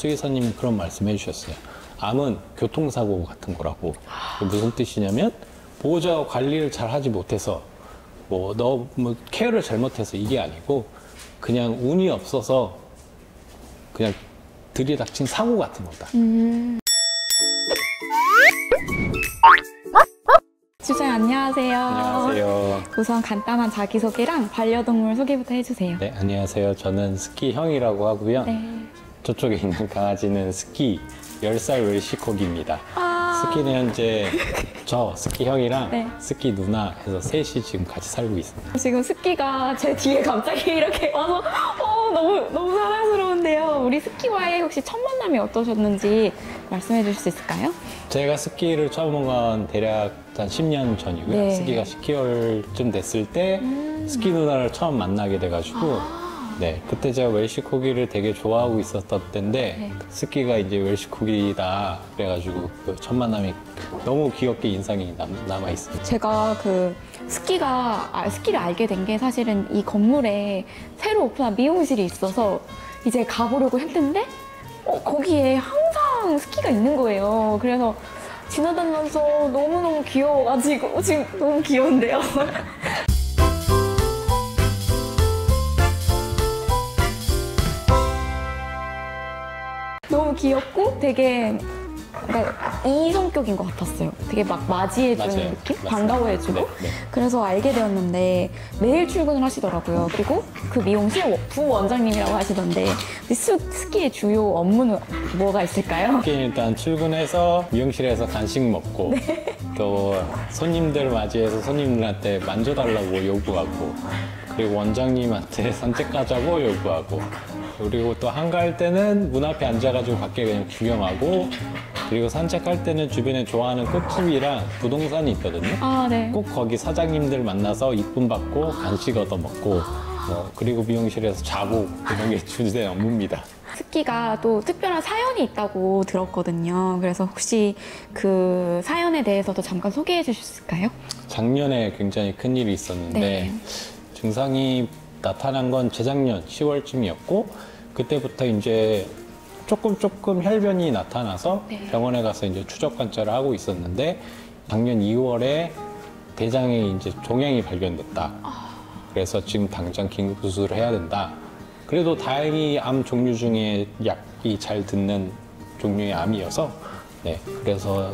최 기사님이 그런 말씀 해주셨어요. 암은 교통사고 같은 거라고. 무슨 뜻이냐면 보호자가 관리를 잘 하지 못해서 너 케어를 잘못해서 이게 아니고 그냥 운이 없어서 그냥 들이닥친 사고 같은 거다. 주사님 안녕하세요. 안녕하세요. 우선 간단한 자기소개랑 반려동물 소개부터 해주세요. 네, 안녕하세요. 저는 스키 형이라고 하고요. 네. 저쪽에 있는 강아지는 스키 10살 웰시코기입니다. 스키는 현재 저 스키 형이랑 네. 스키 누나 해서 셋이 지금 같이 살고 있습니다. 지금 스키가 제 뒤에 갑자기 이렇게 와서 너무 사랑스러운데요. 우리 스키와의 혹시 첫 만남이 어떠셨는지 말씀해 주실 수 있을까요? 제가 스키를 처음 온 건 대략 한 10년 전이고요. 네. 스키가 10개월쯤 됐을 때 스키 누나를 처음 만나게 돼가지고 네, 그때 제가 웰시코기를 되게 좋아하고 있었던 때인데 네. 스키가 이제 웰시코기다 그래가지고 그 첫 만남이 너무 귀엽게 인상이 남아 있습니다. 제가 스키를 알게 된 게 사실은 이 건물에 새로 오픈한 미용실이 있어서 이제 가보려고 했는데 거기에 항상 스키가 있는 거예요. 그래서 지나다니면서 너무너무 귀여워가지고 지금 너무 귀여운데요. 너무 귀엽고 되게 이 성격인 것 같았어요. 되게 막 맞이해주는 맞아요. 느낌? 맞습니다. 반가워해주고. 네, 네. 그래서 알게 되었는데 매일 출근을 하시더라고요. 그리고 그 미용실 부원장님이라고 하시던데 스키의 주요 업무는 뭐가 있을까요? 스키는 일단 출근해서 미용실에서 간식 먹고 또 손님들 맞이해서 손님들한테 만져달라고 요구하고 그리고 원장님한테 산책 가자고 요구하고 그리고 또 한가할 때는 문 앞에 앉아가지고 밖에 그냥 구경하고 그리고 산책할 때는 주변에 좋아하는 꽃집이랑 부동산이 있거든요. 아, 네. 꼭 거기 사장님들 만나서 이쁨 받고 간식 얻어 먹고 그리고 미용실에서 자고 이런 게 주된 업무입니다. 스키가 또 특별한 사연이 있다고 들었거든요. 그래서 혹시 그 사연에 대해서도 잠깐 소개해 주실 수 있을까요? 작년에 굉장히 큰 일이 있었는데 네. 증상이 나타난 건 재작년 10월쯤이었고 그때부터 이제 조금 혈변이 나타나서 네. 병원에 가서 이제 추적 관찰을 하고 있었는데 작년 2월에 대장에 이제 종양이 발견됐다. 그래서 지금 당장 긴급 수술을 해야 된다. 그래도 다행히 암 종류 중에 약이 잘 듣는 종류의 암이어서 네, 그래서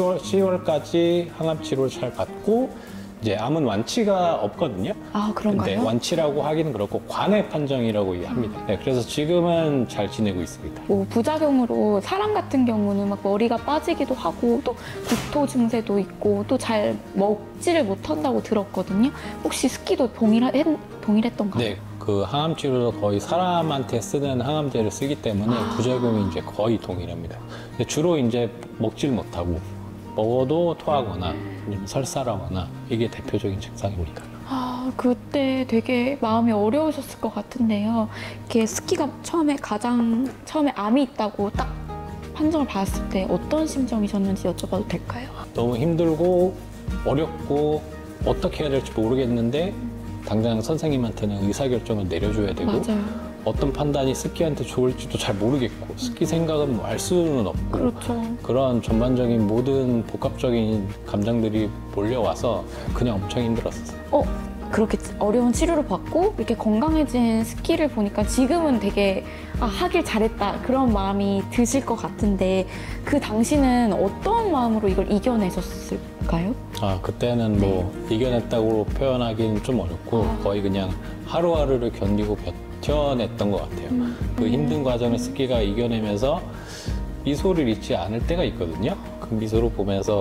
10월까지 항암 치료를 잘 받고 이제 암은 완치가 없거든요. 아, 그런가요? 근데 완치라고 하기는 그렇고 관해 판정이라고 합니다. 네, 그래서 지금은 잘 지내고 있습니다. 뭐 부작용으로 사람 같은 경우는 막 머리가 빠지기도 하고 또 구토 증세도 있고 또 잘 먹지를 못한다고 들었거든요. 혹시 스키도 동일했던가요? 네, 그 항암 치료도 거의 사람한테 쓰는 항암제를 쓰기 때문에 부작용이 이제 거의 동일합니다. 근데 주로 이제 먹질 못하고 먹어도 토하거나 아니면 설사하거나 이게 대표적인 증상입니다. 아, 그때 되게 마음이 어려우셨을 것 같은데요. 이렇게 스키가 가장 처음에 암이 있다고 딱 판정을 받았을 때 어떤 심정이셨는지 여쭤봐도 될까요? 너무 힘들고 어렵고 어떻게 해야 될지 모르겠는데 당장 선생님한테는 의사결정을 내려줘야 되고 맞아요. 어떤 판단이 스키한테 좋을지도 잘 모르겠고 스키 생각은 뭐 알 수는 없고 그렇죠. 그런 전반적인 모든 복합적인 감정들이 몰려와서 그냥 엄청 힘들었어요. 그렇게 어려운 치료를 받고 이렇게 건강해진 스키를 보니까 지금은 되게 하길 잘했다 그런 마음이 드실 것 같은데 그 당시는 어떤 마음으로 이걸 이겨내셨을까요? 그때는 뭐 이겨냈다고 표현하기는 좀 어렵고 거의 그냥 하루하루를 견디고 버텨냈던 것 같아요. 그 힘든 과정을 스키가 이겨내면서 미소를 잃지 않을 때가 있거든요. 그 미소를 보면서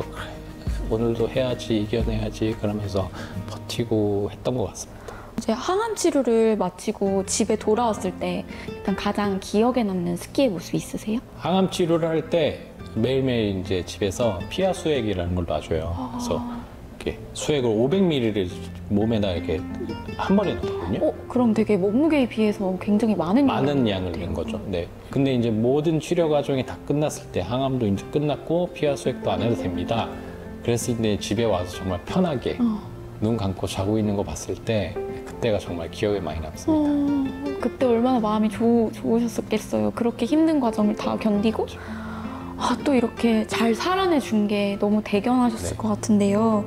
오늘도 해야지, 이겨내야지 그러면서 버티고 했던 것 같습니다. 이제 항암 치료를 마치고 집에 돌아왔을 때 일단 가장 기억에 남는 스키의 모습이 있으세요? 항암 치료를 할 때 매일매일 이제 집에서 피하 수액이라는 걸 놔줘요. 그래서 이렇게 수액을 500ml를 몸에다 이렇게 한 번에 넣거든요. 그럼 되게 몸무게에 비해서 굉장히 많은 양을 낸 거죠. 네. 근데 이제 모든 치료 과정이 다 끝났을 때 항암도 이제 끝났고 피하 수액도 안 해도 됩니다. 그랬을 때 집에 와서 정말 편하게 눈 감고 자고 있는 거 봤을 때 그때가 정말 기억에 많이 남습니다. 그때 얼마나 마음이 좋으셨었겠어요. 그렇게 힘든 과정을 다 견디고 또 이렇게 잘 살아내 준 게 너무 대견하셨을 네. 것 같은데요.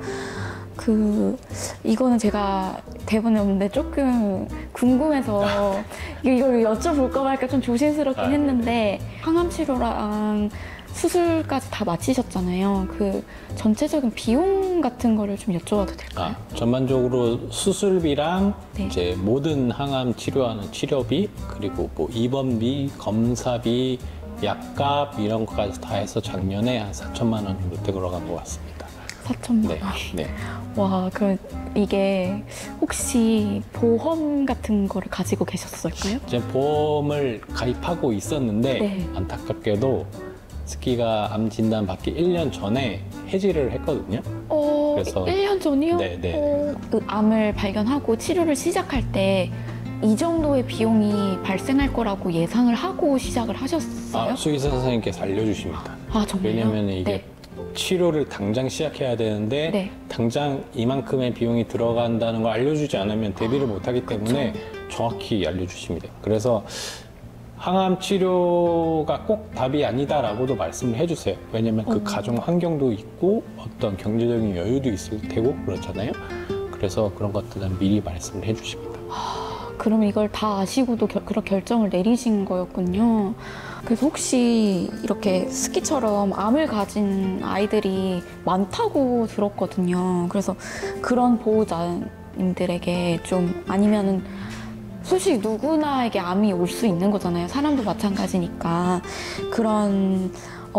이거는 제가 대본에 없는데 조금 궁금해서 이걸 여쭤볼까 말까 좀 조심스럽긴 네네. 했는데 항암 치료랑 수술까지 다 마치셨잖아요. 그 전체적인 비용 같은 거를 좀 여쭤봐도 될까요? 전반적으로 수술비랑 네. 이제 모든 항암 치료하는 치료비, 그리고 뭐 입원비, 검사비, 약값 이런 것까지 다 해서 작년에 한 4천만 원 정도 들어간 것 같습니다. 4천만 네, 원. 네. 와, 그럼 이게 혹시 보험 같은 거를 가지고 계셨을까요? 이제 보험을 가입하고 있었는데 네. 안타깝게도 스키가 암 진단 받기 1년 전에 해지를 했거든요. 그래서 1년 전이요? 네. 그 암을 발견하고 치료를 시작할 때 이 정도의 비용이 발생할 거라고 예상을 하고 시작을 하셨어요? 수의사 선생님께서 알려주십니다. 정말요? 왜냐면 이게 네. 치료를 당장 시작해야 되는데 네. 당장 이만큼의 비용이 들어간다는 걸 알려주지 않으면 대비를 못하기 때문에 정확히 알려주십니다. 그래서 항암 치료가 꼭 답이 아니다라고도 말씀을 해주세요. 왜냐면 그 가정 환경도 있고 어떤 경제적인 여유도 있을 테고 그렇잖아요. 그래서 그런 것들은 미리 말씀을 해주십니다. 그럼 이걸 다 아시고도 그런 결정을 내리신 거였군요. 그래서 혹시 이렇게 스키처럼 암을 가진 아이들이 많다고 들었거든요. 그래서 그런 보호자님들에게 좀 아니면은 솔직히 누구나에게 암이 올 수 있는 거잖아요. 사람도 마찬가지니까 그런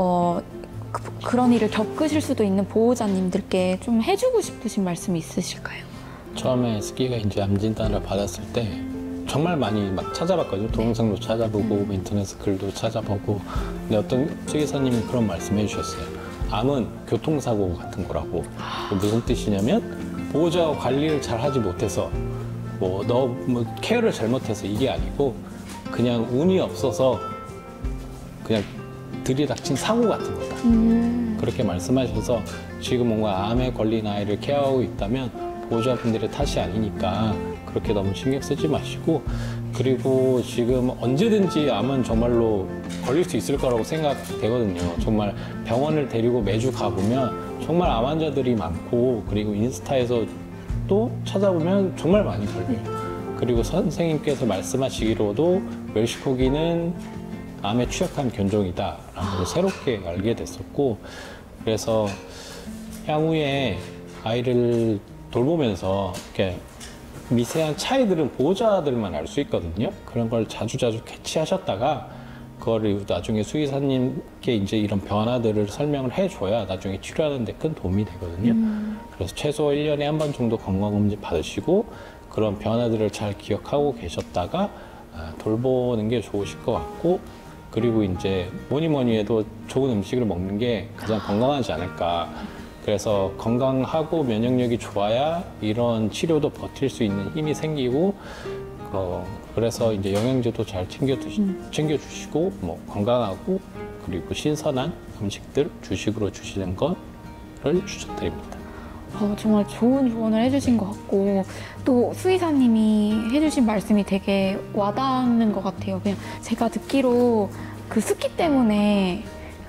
그런 일을 겪으실 수도 있는 보호자님들께 좀 해주고 싶으신 말씀이 있으실까요? 처음에 스키가 이제 암 진단을 받았을 때 정말 많이 막 찾아봤거든요. 동영상도 찾아보고 인터넷 글도 찾아보고. 근데 어떤 수의사님이 그런 말씀해 주셨어요. 암은 교통사고 같은 거라고. 무슨 뜻이냐면 보호자가 관리를 잘 하지 못해서 너 케어를 잘못해서 이게 아니고 그냥 운이 없어서 그냥 들이닥친 사고 같은 거다. 그렇게 말씀하셔서 지금 뭔가 암에 걸린 아이를 케어하고 있다면 보호자분들의 탓이 아니니까 그렇게 너무 신경 쓰지 마시고, 그리고 지금 언제든지 암은 정말로 걸릴 수 있을 거라고 생각되거든요. 정말 병원을 데리고 매주 가보면 정말 암 환자들이 많고, 그리고 인스타에서 또 찾아보면 정말 많이 걸려요. 그리고 선생님께서 말씀하시기로도 웰시코기는 암에 취약한 견종이다라는 걸 새롭게 알게 됐었고, 그래서 향후에 아이를 돌보면서 이렇게 미세한 차이들은 보호자들만 알 수 있거든요. 그런 걸 자주자주 캐치하셨다가 그거를 나중에 수의사님께 이제 이런 변화들을 설명을 해줘야 나중에 치료하는 데 큰 도움이 되거든요. 그래서 최소 1년에 한 번 정도 건강검진 받으시고 그런 변화들을 잘 기억하고 계셨다가 돌보는 게 좋으실 것 같고, 그리고 이제 뭐니 해도 좋은 음식을 먹는 게 가장 건강하지 않을까. 그래서 건강하고 면역력이 좋아야 이런 치료도 버틸 수 있는 힘이 생기고, 그래서 이제 영양제도 잘 챙겨주시고, 건강하고, 그리고 신선한 음식들 주식으로 주시는 거를 추천드립니다. 정말 좋은 조언을 해주신 것 같고, 또 수의사님이 해주신 말씀이 되게 와닿는 것 같아요. 그냥 제가 듣기로 그 스키 때문에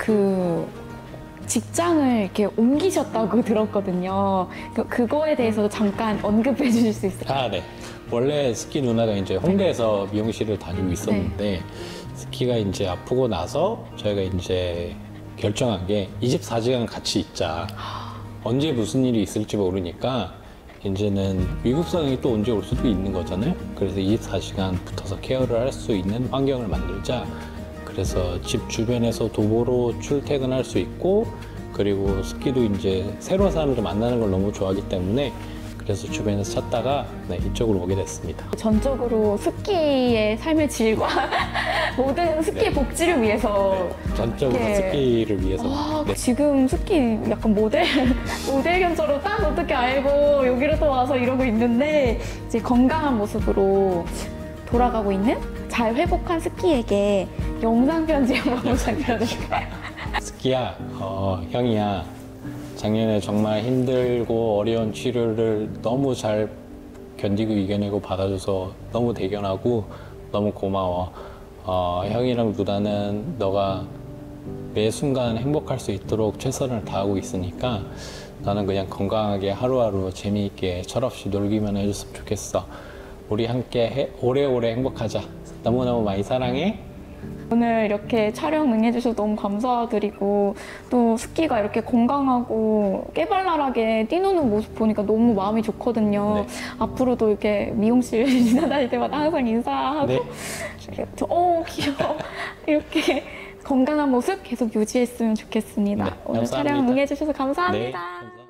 직장을 이렇게 옮기셨다고 들었거든요. 그거에 대해서도 잠깐 언급해 주실 수 있을까요? 네. 원래 스키 누나가 이제 홍대에서 미용실을 다니고 있었는데, 스키가 이제 아프고 나서 저희가 이제 결정한 게 24시간 같이 있자. 언제 무슨 일이 있을지 모르니까 이제는 위급성이 또 언제 올 수도 있는 거잖아요. 그래서 24시간 붙어서 케어를 할 수 있는 환경을 만들자. 그래서 집 주변에서 도보로 출퇴근할 수 있고, 그리고 스키도 이제 새로운 사람들 만나는 걸 너무 좋아하기 때문에 그래서 주변에서 찾다가 이쪽으로 오게 됐습니다. 전적으로 스키의 삶의 질과 모든 스키의 복지를 위해서 전적으로 스키를 위해서. 지금 스키 약간 모델 견처럼 딱 어떻게 알고 여기로 또 와서 이러고 있는데, 이제 건강한 모습으로 돌아가고 있는 잘 회복한 스키에게 영상 편지 한번 부탁드릴까요? 스키야, 형이야. 작년에 정말 힘들고 어려운 치료를 너무 잘 견디고 이겨내고 받아줘서 너무 대견하고 너무 고마워. 형이랑 누나는 너가 매 순간 행복할 수 있도록 최선을 다하고 있으니까 나는 그냥 건강하게 하루하루 재미있게 철없이 놀기만 해줬으면 좋겠어. 우리 함께 오래오래 행복하자. 너무너무 많이 사랑해. 오늘 이렇게 촬영 응해주셔서 너무 감사드리고 또 스키가 이렇게 건강하고 깨발랄하게 뛰노는 모습 보니까 너무 마음이 좋거든요. 네. 앞으로도 이렇게 미용실 지나다닐 때마다 항상 인사하고 네. 귀여워 이렇게 건강한 모습 계속 유지했으면 좋겠습니다. 네, 오늘 감사합니다. 촬영 응해주셔서 감사합니다. 네, 감사합니다.